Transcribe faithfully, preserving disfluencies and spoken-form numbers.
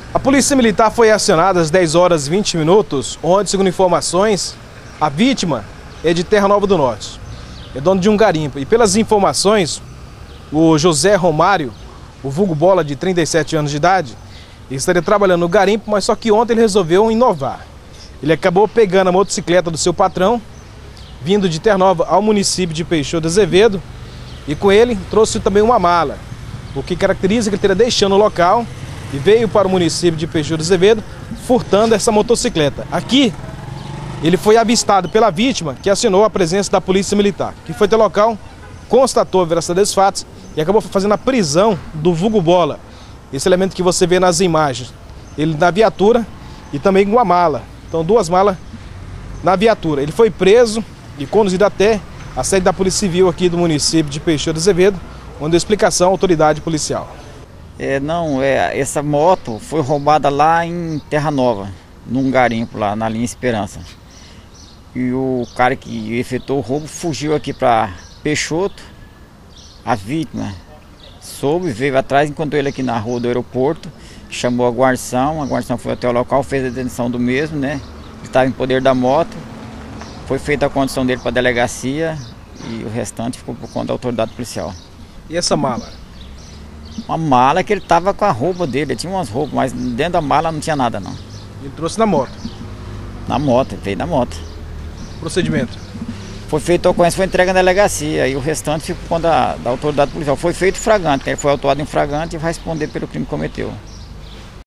A Polícia Militar foi acionada às dez horas e vinte minutos, onde, segundo informações, a vítima é de Terra Nova do Norte. É dono de um garimpo. E pelas informações, o José Romário, o vulgo Bola, de trinta e sete anos de idade, ele estaria trabalhando no garimpo, mas só que ontem ele resolveu inovar. Ele acabou pegando a motocicleta do seu patrão, vindo de Terra Nova ao município de Peixoto de Azevedo, e com ele trouxe também uma mala, o que caracteriza que ele teria deixado o local e veio para o município de Peixoto de Azevedo furtando essa motocicleta. Aqui, ele foi avistado pela vítima, que acionou a presença da Polícia Militar, que foi até o local, constatou a veracidade dos fatos e acabou fazendo a prisão do vulgo Bola. Esse elemento que você vê nas imagens, ele na viatura e também com uma mala. Então, duas malas na viatura. Ele foi preso e conduzido até a sede da Polícia Civil aqui do município de Peixoto de Azevedo, onde deu explicação à autoridade policial. É, não, é, essa moto foi roubada lá em Terra Nova, num garimpo lá na linha Esperança. E o cara que efetuou o roubo fugiu aqui para Peixoto. A vítima soube, veio atrás, encontrou ele aqui na rua do aeroporto, chamou a guarnição, a guarnição foi até o local, fez a detenção do mesmo, né? Ele estava em poder da moto, foi feita a condução dele para a delegacia e o restante ficou por conta da autoridade policial. E essa mala? Uma mala que ele tava com a roupa dele, ele tinha umas roupas, mas dentro da mala não tinha nada não. Ele trouxe na moto? Na moto, veio na moto. Procedimento? Foi feito a ocorrência, foi entregue na delegacia e o restante ficou por conta da, da autoridade policial. Foi feito flagrante, ele foi autuado em flagrante e vai responder pelo crime que cometeu.